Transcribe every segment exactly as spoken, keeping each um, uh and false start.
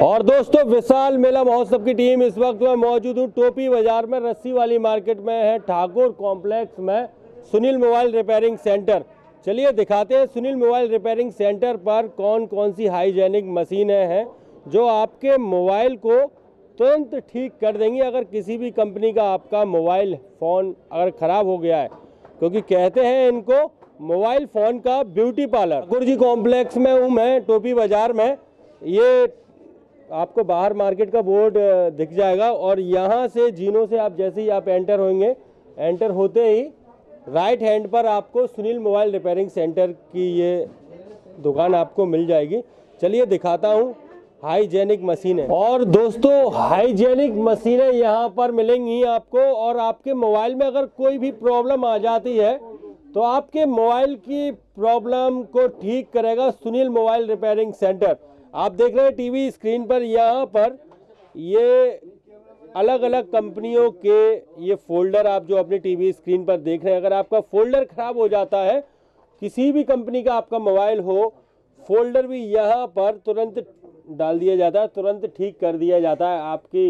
और दोस्तों विशाल मेला महोत्सव की टीम इस वक्त मैं मौजूद हूँ टोपी बाजार में, रस्सी वाली मार्केट में है, ठाकुर कॉम्प्लेक्स में सुनील मोबाइल रिपेयरिंग सेंटर। चलिए दिखाते हैं सुनील मोबाइल रिपेयरिंग सेंटर पर कौन कौन सी हाइजेनिक मशीनें हैं जो आपके मोबाइल को तुरंत ठीक कर देंगी अगर किसी भी कंपनी का आपका मोबाइल फ़ोन अगर ख़राब हो गया है, क्योंकि कहते हैं इनको मोबाइल फ़ोन का beauty parlour. Thakur ji complex में हूँ मैं टोपी बाजार में। ये आपको बाहर मार्केट का बोर्ड दिख जाएगा और यहाँ से जीनों से आप जैसे ही आप एंटर होंगे, एंटर होते ही राइट हैंड पर आपको सुनील मोबाइल रिपेयरिंग सेंटर की ये दुकान आपको मिल जाएगी। चलिए दिखाता हूँ हाइजेनिक मशीनें। और दोस्तों हाइजेनिक मशीनें यहाँ पर मिलेंगी आपको, और आपके मोबाइल में अगर कोई भी प्रॉब्लम आ जाती है तो आपके मोबाइल की प्रॉब्लम को ठीक करेगा सुनील मोबाइल रिपेयरिंग सेंटर। आप देख रहे हैं टीवी स्क्रीन पर, यहाँ पर ये अलग अलग कंपनियों के ये फोल्डर आप जो अपनी टीवी स्क्रीन पर देख रहे हैं, अगर आपका फोल्डर खराब हो जाता है, किसी भी कंपनी का आपका मोबाइल हो, फोल्डर भी यहाँ पर तुरंत डाल दिया जाता है, तुरंत ठीक कर दिया जाता है। आपकी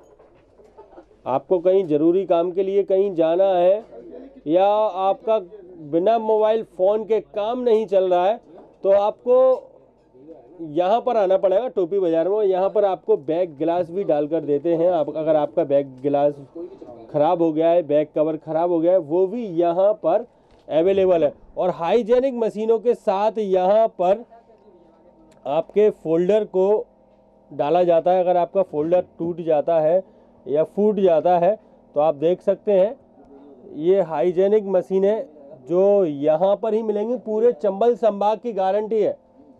आपको कहीं ज़रूरी काम के लिए कहीं जाना है या आपका बिना मोबाइल फ़ोन के काम नहीं चल रहा है तो आपको यहाँ पर आना पड़ेगा टोपी बाजार में। यहाँ पर आपको बैक गिलास भी डालकर देते हैं। आप अगर आपका बैक गिलास ख़राब हो गया है, बैक कवर ख़राब हो गया है, वो भी यहाँ पर अवेलेबल है। और हाइजेनिक मशीनों के साथ यहाँ पर आपके फोल्डर को डाला जाता है। अगर आपका फोल्डर टूट जाता है या फूट जाता है तो आप देख सकते हैं ये हाइजेनिक मशीनें जो यहाँ पर ही मिलेंगी। पूरे चंबल संभाग की गारंटी है,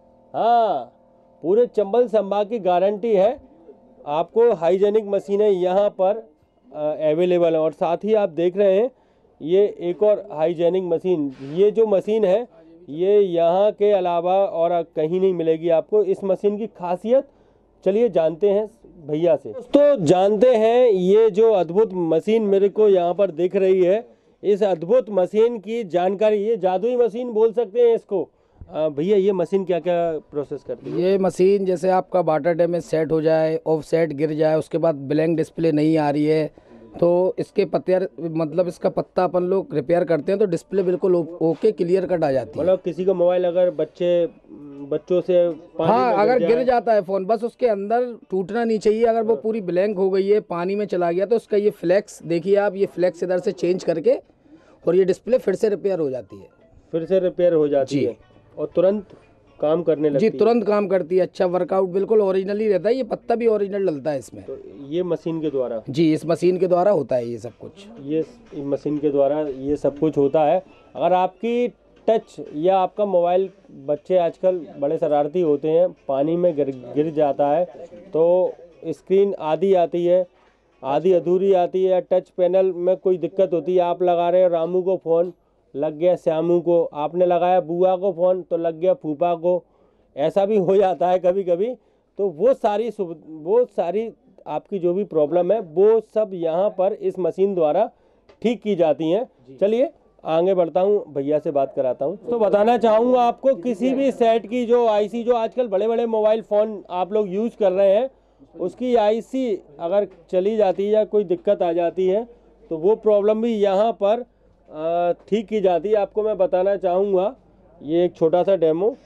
हाँ पूरे चंबल संभाग की गारंटी है। आपको हाइजेनिक मशीनें यहाँ पर अवेलेबल है। और साथ ही आप देख रहे हैं ये एक और हाइजेनिक मशीन, ये जो मशीन है ये यहाँ के अलावा और कहीं नहीं मिलेगी आपको। इस मशीन की खासियत चलिए जानते हैं भैया से। दोस्तों जानते हैं ये जो अद्भुत मशीन मेरे को यहाँ पर दिख रही है, इस अद्भुत मशीन की जानकारी, ये जादुई मशीन बोल सकते हैं इसको। भैया ये मशीन क्या क्या प्रोसेस करती है? ये मशीन जैसे आपका वाटर डैमेज सेट हो जाए, ऑफ सेट गिर जाए, उसके बाद ब्लैंक डिस्प्ले नहीं आ रही है तो इसके पत्ते मतलब इसका पत्ता अपन लोग रिपेयर करते हैं तो डिस्प्ले बिल्कुल ओके क्लियर कट आ जाती है। मतलब किसी का मोबाइल अगर बच्चे बच्चों से हाँ अगर गिर जाता है फ़ोन, बस उसके अंदर टूटना नहीं चाहिए। अगर वो पूरी ब्लैंक हो गई है, पानी में चला गया, तो उसका ये फ्लैक्स देखिए आप, ये फ्लैक्स इधर से चेंज करके और ये डिस्प्ले फिर से रिपेयर हो जाती है। फिर से रिपेयर हो जाती है और तुरंत काम करने लगती है जी, तुरंत काम करती है। अच्छा वर्कआउट बिल्कुल ओरिजिनल ही रहता है। ये पत्ता भी ओरिजिनल डलता है इसमें। तो ये मशीन के द्वारा जी, इस मशीन के द्वारा होता है ये सब कुछ। ये मशीन के द्वारा ये सब कुछ होता है। अगर आपकी टच या आपका मोबाइल, बच्चे आजकल बड़े शरारती होते हैं, पानी में गिर गिर जाता है तो स्क्रीन आधी आती है, आधी अधूरी आती है, टच पैनल में कोई दिक्कत होती है। आप लगा रहे हो रामू को फ़ोन, लग गया श्यामू को, आपने लगाया बुआ को फ़ोन तो लग गया फूफा को, ऐसा भी हो जाता है कभी कभी। तो वो सारी वो सारी आपकी जो भी प्रॉब्लम है वो सब यहाँ पर इस मशीन द्वारा ठीक की जाती हैं। चलिए आगे बढ़ता हूँ, भैया से बात कराता हूँ। तो बताना चाहूँगा आपको, किसी भी सेट की जो आईसी, जो आजकल बड़े बड़े मोबाइल फ़ोन आप लोग यूज़ कर रहे हैं, उसकी आईसी अगर चली जाती है या कोई दिक्कत आ जाती है तो वो प्रॉब्लम भी यहाँ पर ठीक की जाती है। आपको मैं बताना चाहूँगा, ये एक छोटा सा डेमो।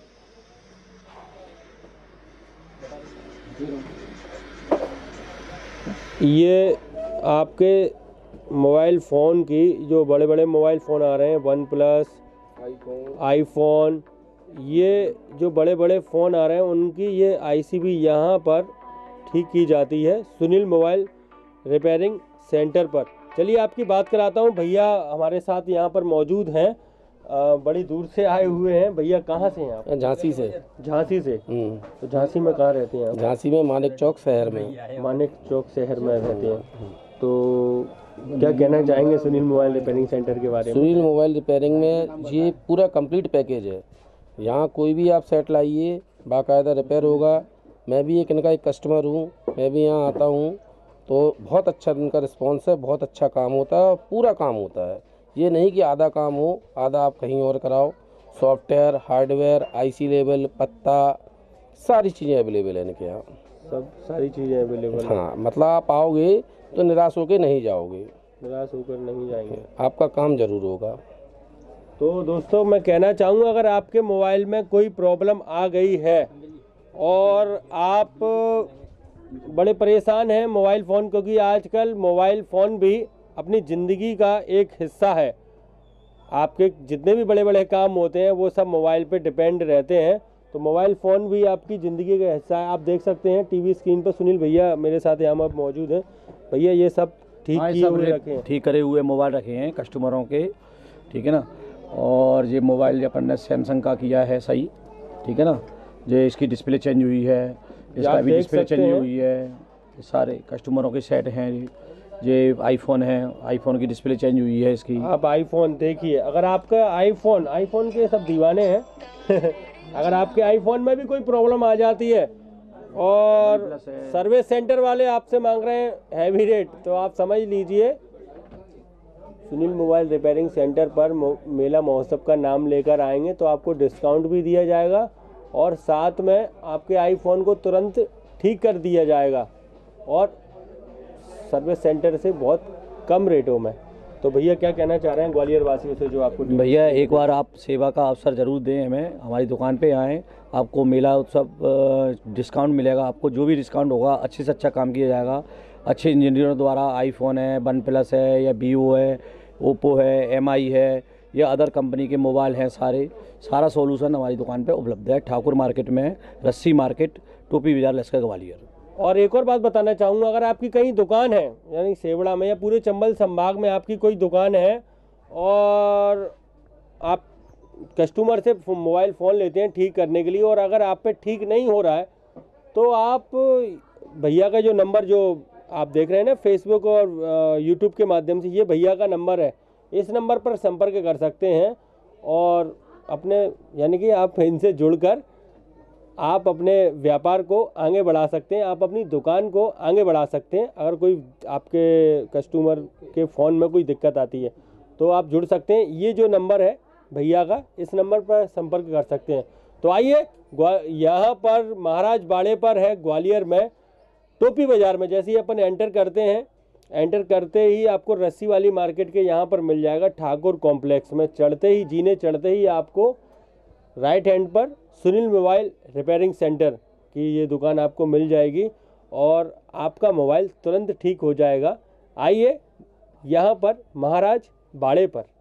ये आपके मोबाइल फ़ोन की जो बड़े बड़े मोबाइल फ़ोन आ रहे हैं, वन प्लस, आईफोन, ये जो बड़े बड़े फ़ोन आ रहे हैं उनकी ये आईसी भी यहाँ पर ठीक की जाती है सुनील मोबाइल रिपेयरिंग सेंटर पर। चलिए आपकी बात कराता हूँ। भैया हमारे साथ यहाँ पर मौजूद हैं, बड़ी दूर से आए हुए हैं। भैया कहाँ से हैं आप? झांसी से। झांसी से? तो झांसी में कहाँ रहते हैं आप? झांसी में मानिक चौक शहर में। मानिक चौक शहर में रहते हैं। तो क्या कहना चाहेंगे सुनील मोबाइल रिपेयरिंग सेंटर के बारे में? सुनील मोबाइल रिपेयरिंग में ये पूरा कंप्लीट पैकेज है। यहाँ कोई भी आप सेट लाइए, बाकायदा रिपेयर होगा। मैं भी एक इनका एक कस्टमर हूँ, मैं भी यहाँ आता हूँ तो बहुत अच्छा इनका रिस्पॉन्स है, बहुत अच्छा काम होता है, पूरा काम होता है। ये नहीं कि आधा काम हो, आधा आप कहीं और कराओ। सॉफ्टवेयर, हार्डवेयर, आईसी लेवल, पत्ता, सारी चीज़ें अवेलेबल है इनके यहाँ। सब सारी चीज़ें अवेलेबल हैं। हाँ, मतलब आप आओगे तो निराश होकर नहीं जाओगे, निराश होकर नहीं जाएंगे, आपका काम ज़रूर होगा। तो दोस्तों मैं कहना चाहूँगा, अगर आपके मोबाइल में कोई प्रॉब्लम आ गई है और आप बड़े परेशान हैं मोबाइल फ़ोन, क्योंकि आजकल मोबाइल फ़ोन भी अपनी ज़िंदगी का एक हिस्सा है। आपके जितने भी बड़े बड़े काम होते हैं वो सब मोबाइल पे डिपेंड रहते हैं, तो मोबाइल फ़ोन भी आपकी ज़िंदगी का हिस्सा है। आप देख सकते हैं टीवी स्क्रीन पर सुनील भैया मेरे साथ यहाँ पर मौजूद हैं। भैया ये सब ठीक हाँ, किए सब हुए रे- रखे हैं। ठीक करे हुए मोबाइल रखे हैं कस्टमरों के, ठीक है ना। और ये मोबाइल अपन ने सैमसंग का किया है सही, ठीक है ना। ये इसकी डिस्प्ले चेंज हुई है, इसका आप भी देख डिस्प्ले सकते चेंज हैं। हुई है। ये सारे कस्टमरों के सेट हैं। ये आईफोन है, आईफोन की डिस्प्ले चेंज हुई है इसकी। आप आईफोन देखिए, अगर आपका आईफोन आईफोन के सब दीवाने हैं अगर आपके आईफोन में भी कोई प्रॉब्लम आ जाती है और OnePlus है। सर्विस सेंटर वाले आपसे मांग रहे हैं हैवी रेट, तो आप समझ लीजिए सुनील मोबाइल रिपेयरिंग सेंटर पर मेला महोत्सव का नाम लेकर आएंगे तो आपको डिस्काउंट भी दिया जाएगा और साथ में आपके आईफोन को तुरंत ठीक कर दिया जाएगा और सर्विस सेंटर से बहुत कम रेटों में। तो भैया क्या कहना चाह रहे हैं ग्वालियर वासियों से जो आपको भैया एक बार आप सेवा का अवसर ज़रूर दें हमें, हमारी दुकान पे आएँ, आपको मेला उत्सव डिस्काउंट मिलेगा। आपको जो भी डिस्काउंट होगा अच्छे से अच्छा काम किया जाएगा। अच्छे इंजीनियरों द्वारा आईफोन है, वन प्लस है या वीवो है, ओप्पो है, एमआई है या अदर कंपनी के मोबाइल हैं, सारे सारा सॉल्यूशन हमारी दुकान पे उपलब्ध है। ठाकुर मार्केट में, रस्सी मार्केट, टोपी बाजार, लश्कर ग्वालियर। और एक और बात बताना चाहूँगा, अगर आपकी कहीं दुकान है यानी सेवड़ा में या पूरे चंबल संभाग में आपकी कोई दुकान है और आप कस्टमर से मोबाइल फ़ोन लेते हैं ठीक करने के लिए और अगर आप पे ठीक नहीं हो रहा है तो आप भैया का जो नंबर जो आप देख रहे हैं ना फेसबुक और यूट्यूब के माध्यम से, ये भैया का नंबर है, इस नंबर पर संपर्क कर सकते हैं और अपने यानी कि आप इनसे जुड़कर आप अपने व्यापार को आगे बढ़ा सकते हैं, आप अपनी दुकान को आगे बढ़ा सकते हैं। अगर कोई आपके कस्टमर के फ़ोन में कोई दिक्कत आती है तो आप जुड़ सकते हैं। ये जो नंबर है भैया का, इस नंबर पर संपर्क कर सकते हैं। तो आइए, यहाँ पर महाराज बाड़े पर है ग्वालियर में टोपी बाज़ार में। जैसे ही अपन एंटर करते हैं, एंटर करते ही आपको रस्सी वाली मार्केट के यहाँ पर मिल जाएगा ठाकुर कॉम्प्लेक्स में। चढ़ते ही जीने चढ़ते ही आपको राइट हैंड पर सुनील मोबाइल रिपेयरिंग सेंटर की ये दुकान आपको मिल जाएगी और आपका मोबाइल तुरंत ठीक हो जाएगा। आइए यहाँ पर महाराज बाड़े पर।